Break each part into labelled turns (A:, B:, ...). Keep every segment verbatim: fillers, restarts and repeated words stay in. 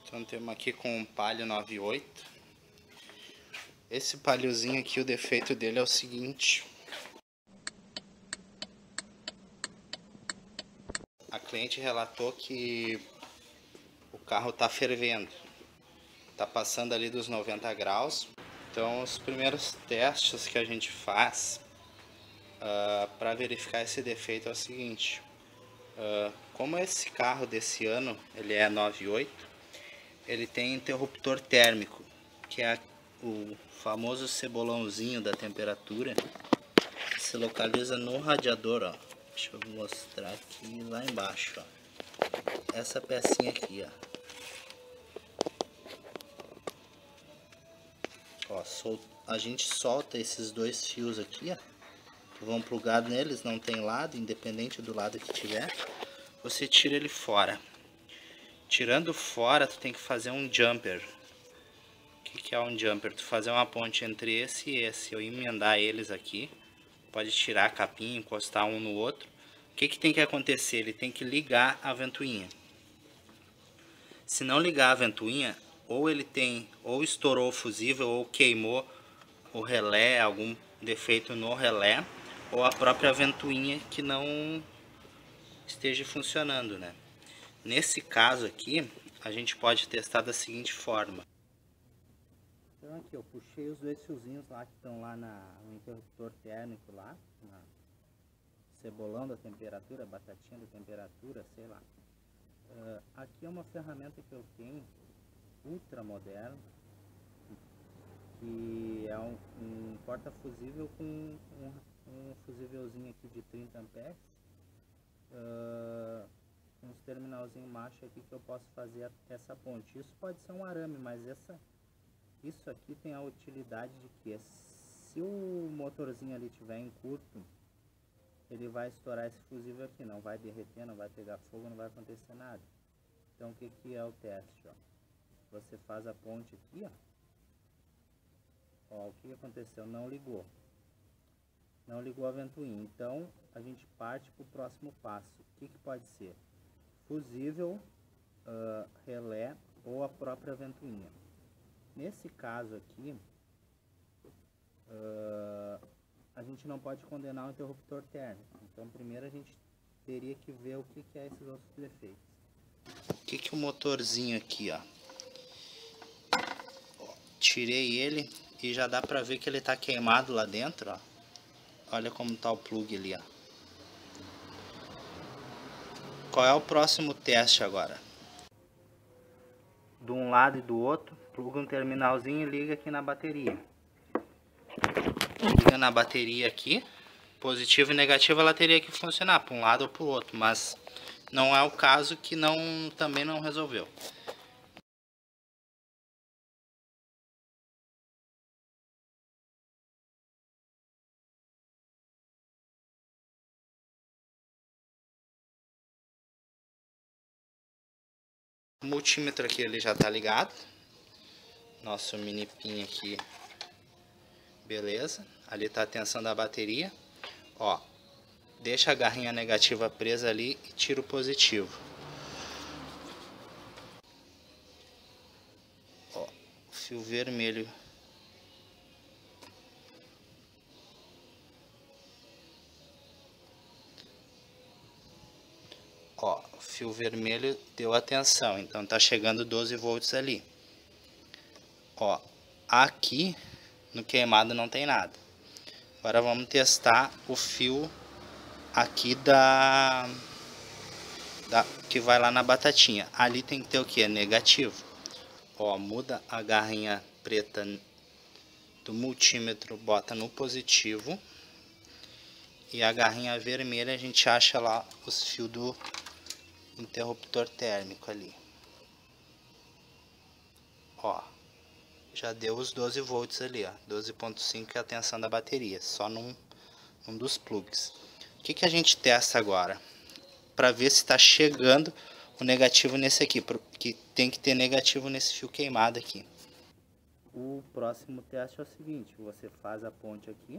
A: Então temos aqui com um Palio noventa e oito. Esse Paliozinho aqui, o defeito dele é o seguinte. A cliente relatou que o carro está fervendo. Está passando ali dos noventa graus. Então os primeiros testes que a gente faz uh, para verificar esse defeito é o seguinte. Uh, como esse carro desse ano, ele é noventa e oito, ele tem interruptor térmico, que é o famoso cebolãozinho da temperatura, que se localiza no radiador, ó. Deixa eu mostrar aqui lá embaixo, ó. Essa pecinha aqui, ó. Ó, sol... a gente solta esses dois fios aqui, ó, que vão plugados neles, não tem lado, independente do lado que tiver. Você tira ele fora. Tirando fora, tu tem que fazer um jumper. O que, que é um jumper? Tu fazer uma ponte entre esse e esse, eu emendar eles aqui. Pode tirar a capinha, encostar um no outro. O que, que tem que acontecer? Ele tem que ligar a ventoinha. Se não ligar a ventoinha, ou ele tem, ou estourou o fusível, ou queimou o relé, algum defeito no relé, ou a própria ventoinha que não esteja funcionando, né? Nesse caso aqui, a gente pode testar da seguinte forma. Então aqui eu puxei os dois fiozinhos lá que estão lá na, no interruptor térmico lá, na cebolão da temperatura, batatinha da temperatura, sei lá. Uh, aqui é uma ferramenta que eu tenho, ultra moderna, que é um, um porta-fusível com um, um fusívelzinho aqui de trinta amperes, uh, uns terminalzinho macho aqui que eu posso fazer essa ponte. Isso pode ser um arame, mas essa, isso aqui tem a utilidade de que se o motorzinho ali tiver em curto, ele vai estourar esse fusível aqui, não vai derreter, não vai pegar fogo, não vai acontecer nada. Então o que, que é o teste? Ó? Você faz a ponte aqui, ó. Ó, o que aconteceu? Não ligou. Não ligou a ventoinha. Então a gente parte para o próximo passo. O que, que pode ser? Fusível, uh, relé ou a própria ventoinha. Nesse caso aqui, uh, a gente não pode condenar o interruptor térmico. Então primeiro a gente teria que ver o que, que é esses outros defeitos. O que, que o motorzinho aqui, ó. Ó, tirei ele e já dá pra ver que ele tá queimado lá dentro, ó. Olha como tá o plug ali, ó. Qual é o próximo teste agora? De um lado e do outro, pluga um terminalzinho e liga aqui na bateria. Liga na bateria aqui, positivo e negativo, ela teria que funcionar para um lado ou para o outro, mas não é o caso, que não, também não resolveu. O multímetro aqui ele já está ligado. Nosso mini pin aqui, beleza. Ali está a tensão da bateria. Ó, deixa a garrinha negativa presa ali e tira o positivo. Ó, o fio vermelho. Ó, o fio vermelho deu a tensão, então tá chegando doze volts ali. Ó, aqui no queimado não tem nada. Agora vamos testar o fio aqui da, da que vai lá na batatinha. Ali tem que ter o que? Negativo. Ó, muda a garrinha preta do multímetro, bota no positivo. E a garrinha vermelha a gente acha lá os fios do interruptor térmico ali. Ó, já deu os doze volts ali, ó, doze ponto cinco é a tensão da bateria, só num, num dos plugs. O que, que a gente testa agora? Para ver se está chegando o negativo nesse aqui, porque tem que ter negativo nesse fio queimado aqui. O próximo teste é o seguinte, você faz a ponte aqui,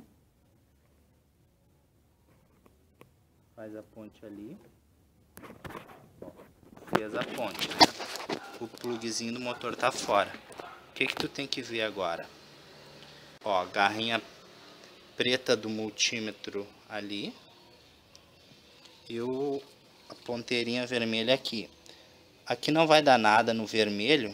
A: faz a ponte ali, ó, fez a ponte, né? O plugzinho do motor tá fora. O que que tu tem que ver agora? Ó, garrinha preta do multímetro ali e o, a ponteirinha vermelha aqui. Aqui não vai dar nada no vermelho,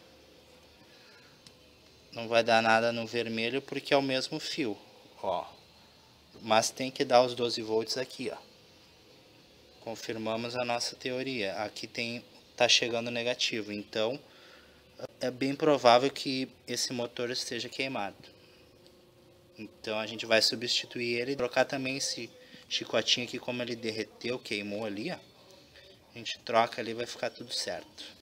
A: não vai dar nada no vermelho porque é o mesmo fio, ó. Mas tem que dar os doze volts aqui, ó. Confirmamos a nossa teoria. Aqui tem, tá chegando negativo, então é bem provável que esse motor esteja queimado. Então a gente vai substituir ele, trocar também esse chicotinho aqui, como ele derreteu, queimou ali, ó. A gente troca ali, vai ficar tudo certo.